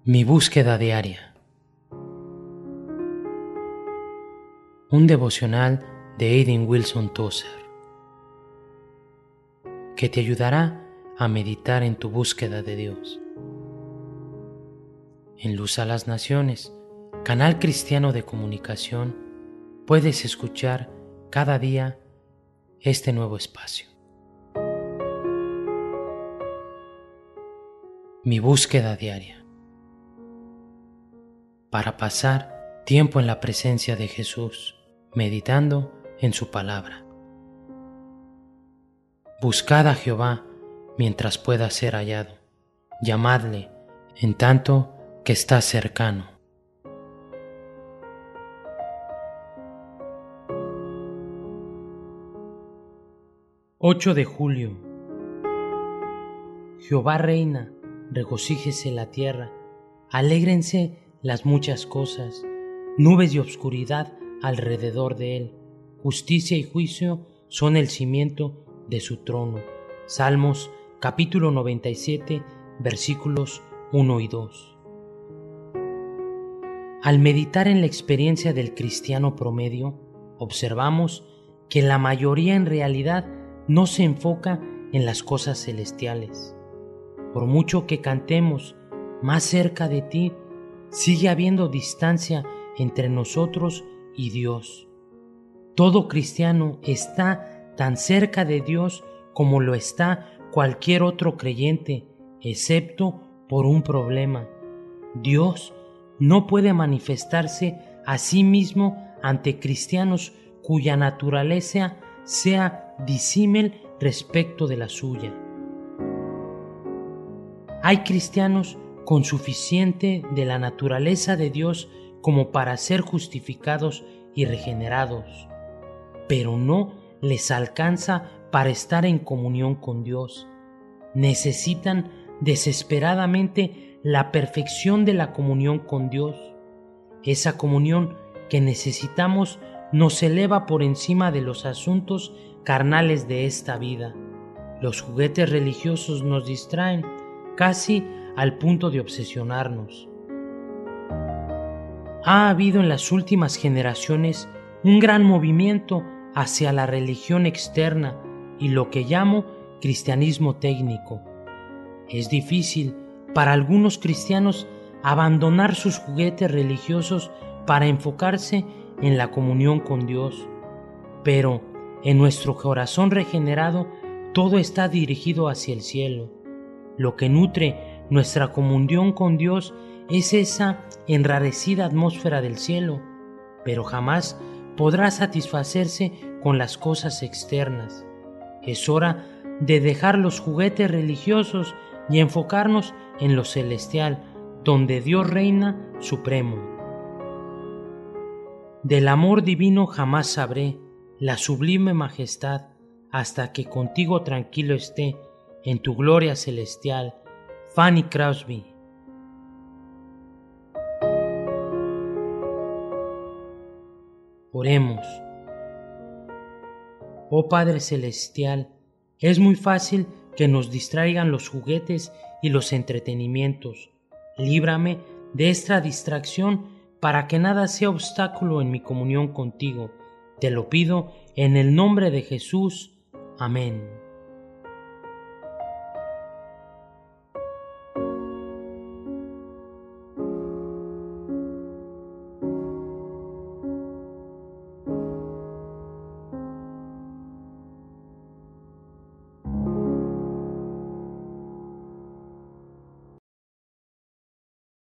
Mi búsqueda diaria. Un devocional de Aidan Wilson Tozer que te ayudará a meditar en tu búsqueda de Dios. En Luz a las Naciones, canal cristiano de comunicación, puedes escuchar cada día este nuevo espacio. Mi búsqueda diaria. Para pasar tiempo en la presencia de Jesús, meditando en su palabra. Buscad a Jehová mientras pueda ser hallado, llamadle en tanto que está cercano. «8 de julio. Jehová reina, regocíjese la tierra, alégrense las muchas cosas, nubes y obscuridad alrededor de él, justicia y juicio son el cimiento de su trono». Salmos capítulo 97, versículos 1 y 2. Al meditar en la experiencia del cristiano promedio, observamos que la mayoría en realidad no se enfoca en las cosas celestiales. Por mucho que cantemos más cerca de ti, sigue habiendo distancia entre nosotros y Dios. Todo cristiano está tan cerca de Dios como lo está cualquier otro creyente, excepto por un problema. Dios no puede manifestarse a sí mismo ante cristianos cuya naturaleza sea disímil respecto de la suya. Hay cristianos con suficiente de la naturaleza de Dios como para ser justificados y regenerados, pero no les alcanza para estar en comunión con Dios. Necesitan desesperadamente la perfección de la comunión con Dios. Esa comunión que necesitamos nos eleva por encima de los asuntos carnales de esta vida. Los juguetes religiosos nos distraen casi al punto de obsesionarnos. Ha habido en las últimas generaciones un gran movimiento hacia la religión externa y lo que llamo cristianismo técnico. Es difícil para algunos cristianos abandonar sus juguetes religiosos para enfocarse en la comunión con Dios, pero en nuestro corazón regenerado todo está dirigido hacia el cielo. Lo que nutre nuestra comunión con Dios es esa enrarecida atmósfera del cielo, pero jamás podrá satisfacerse con las cosas externas. Es hora de dejar los juguetes religiosos y enfocarnos en lo celestial, donde Dios reina supremo. Del amor divino jamás sabré la sublime majestad, hasta que contigo tranquilo esté en tu gloria celestial. Fanny Crosby. Oremos. Oh Padre Celestial, es muy fácil que nos distraigan los juguetes y los entretenimientos. Líbrame de esta distracción para que nada sea obstáculo en mi comunión contigo. Te lo pido en el nombre de Jesús. Amén.